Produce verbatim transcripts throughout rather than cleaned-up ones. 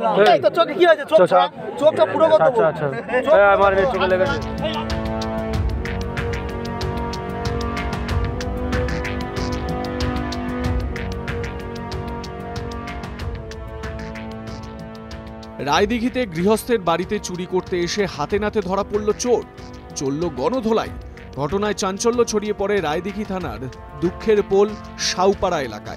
এই তো চোখে কি হয়েছে? চোখটা চোখটা পুরো কত? আচ্ছা আচ্ছা আমার চোখে লেগেছে। রায়দিঘিতে গৃহস্থের বাড়িতে চুরি করতে এসে হাতে নাতে ধরা পড়ল চোর, চলল গণধোলাই। ঘটনায় চাঞ্চল্য ছড়িয়ে পড়ে রায়দিঘি থানার দুঃখের পোল শাউপাড়া এলাকায়।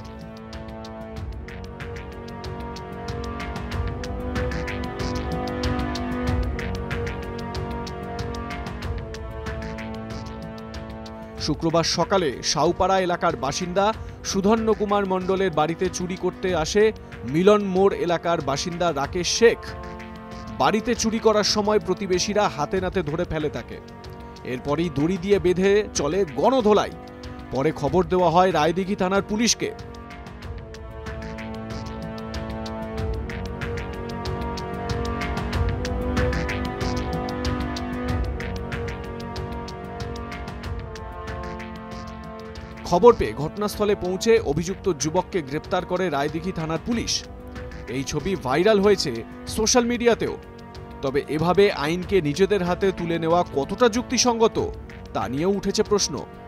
শুক্রবার সকালে শাউপাড়া এলাকার বাসিন্দা সুধন্য কুমার মণ্ডলের বাড়িতে চুরি করতে আসে মিলন মোড় এলাকার বাসিন্দা রাকেশ শেখ। বাড়িতে চুরি করার সময় প্রতিবেশীরা হাতে নাতে ধরে ফেলে তাকে। এরপরই দড়ি দিয়ে বেঁধে চলে গণধোলাই। পরে খবর দেওয়া হয় রায়দিঘি থানার পুলিশকে। খবর পেয়ে ঘটনাস্থলে পৌঁছে অভিযুক্ত যুবককে গ্রেপ্তার করে রায়দিঘি থানার পুলিশ। এই ছবি ভাইরাল হয়েছে সোশ্যাল মিডিয়াতেও। তবে এভাবে আইনকে নিজেদের হাতে তুলে নেওয়া কতটা যুক্তিসঙ্গত তা নিয়েও উঠেছে প্রশ্ন।